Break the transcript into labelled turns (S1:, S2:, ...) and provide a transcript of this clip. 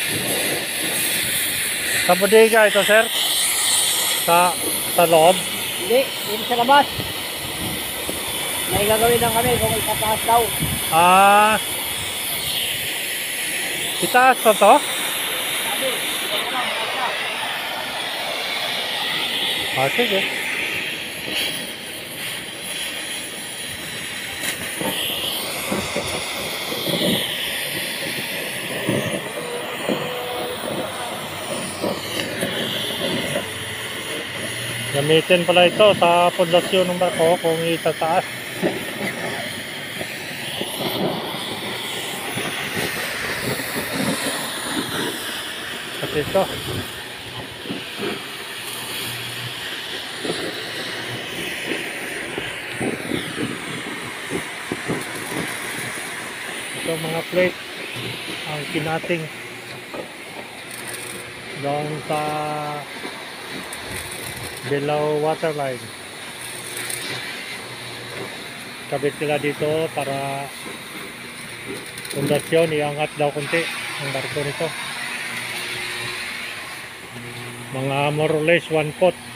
S1: Sa bodega ito, sir? Sa loob?
S2: Hindi, dito sa labas. May gagawin lang kami kung itataas daw.
S1: Ah, itaas pa to?
S2: Sabi, ito lang, basta.
S1: Ah, sige. Gamitin pala ito sa pundasyon ng barko kung itataas. Kasi ito. Ito mga plate ang kinating doon sa below waterline. Kabit sila dito para pundasyon iangat daw kunti ang barko nito. Mga more or less 1 foot.